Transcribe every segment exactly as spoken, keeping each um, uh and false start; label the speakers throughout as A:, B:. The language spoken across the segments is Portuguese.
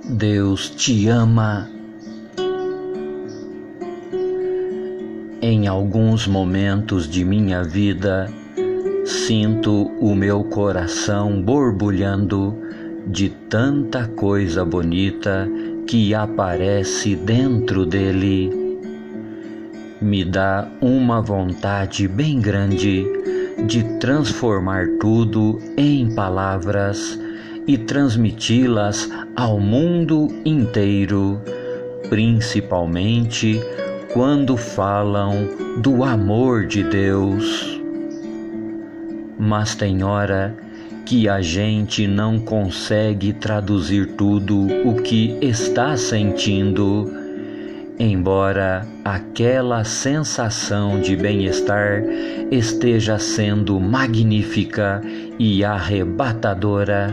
A: Deus te ama. Em alguns momentos de minha vida, sinto o meu coração borbulhando de tanta coisa bonita que aparece dentro dele. Me dá uma vontade bem grande de transformar tudo em palavras e transmiti-las ao mundo inteiro, principalmente quando falam do amor de Deus. Mas tem hora que a gente não consegue traduzir tudo o que está sentindo, embora aquela sensação de bem-estar esteja sendo magnífica e arrebatadora.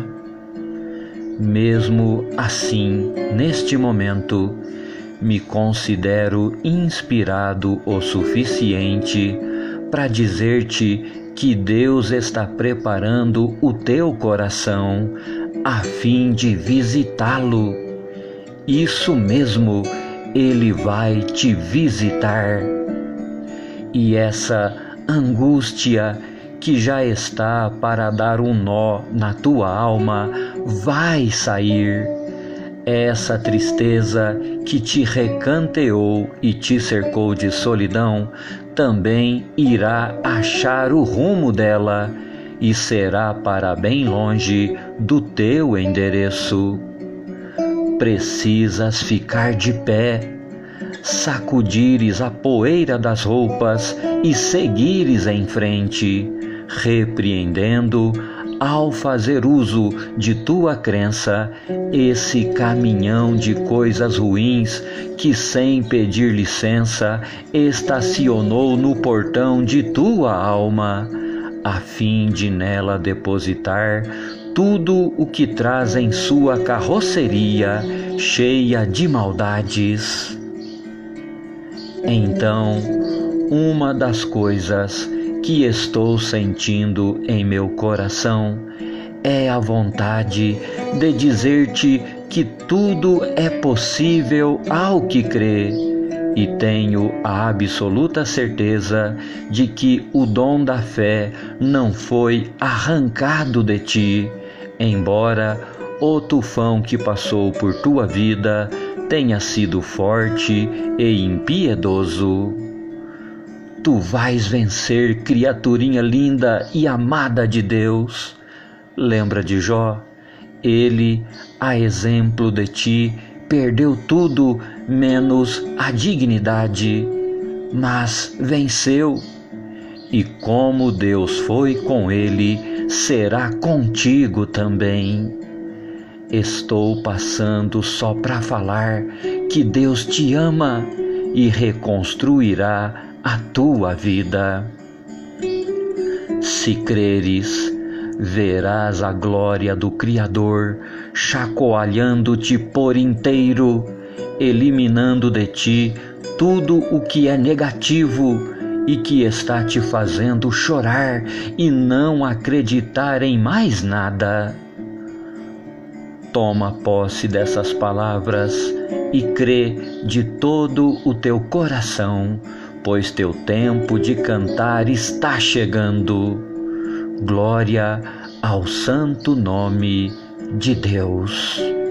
A: Mesmo assim, neste momento, me considero inspirado o suficiente para dizer-te que Deus está preparando o teu coração a fim de visitá-lo. Isso mesmo, Ele vai te visitar. E essa angústia que já está para dar um nó na tua alma vai sair. Essa tristeza que te recanteou e te cercou de solidão também irá achar o rumo dela e será para bem longe do teu endereço. Precisas ficar de pé, sacudires a poeira das roupas e seguires em frente, repreendendo, ao fazer uso de tua crença, esse caminhão de coisas ruins que, sem pedir licença, estacionou no portão de tua alma, a fim de nela depositar tudo o que traz em sua carroceria cheia de maldades. Então, uma das coisas que estou sentindo em meu coração é a vontade de dizer-te que tudo é possível ao que crê, e tenho a absoluta certeza de que o dom da fé não foi arrancado de ti, embora o tufão que passou por tua vida tenha sido forte e impiedoso. Tu vais vencer, criaturinha linda e amada de Deus. Lembra de Jó? Ele, a exemplo de ti, perdeu tudo menos a dignidade, mas venceu. E como Deus foi com ele, será contigo também. Estou passando só para falar que Deus te ama e reconstruirá a tua vida. Se creres, verás a glória do Criador chacoalhando-te por inteiro, eliminando de ti tudo o que é negativo e que está te fazendo chorar e não acreditar em mais nada. Toma posse dessas palavras e crê de todo o teu coração, pois teu tempo de cantar está chegando. Glória ao santo nome de Deus.